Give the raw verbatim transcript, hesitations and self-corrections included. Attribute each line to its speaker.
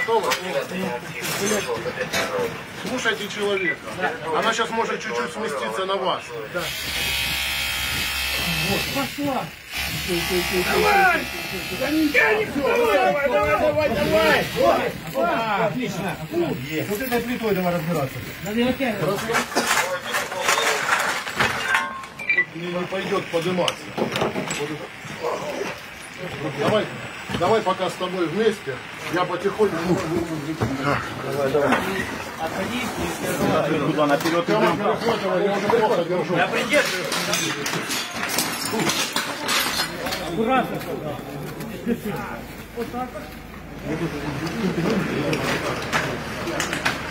Speaker 1: Готово? Слушайте человека. Она сейчас может чуть-чуть сместиться на вас.
Speaker 2: Да. Вот, пошла.
Speaker 3: Давай! Давай, давай, давай, давай!
Speaker 2: А, отлично. Вот этой плитой давай разбираться.
Speaker 1: Не, не пойдет подниматься. Давай, давай пока с тобой вместе. Я потихоньку.
Speaker 2: Давай, давай.
Speaker 3: Отходи, куда наперед идем.
Speaker 1: Я уже плохо держу.
Speaker 3: Я придерживаю.
Speaker 2: Аккуратно. Вот так вот.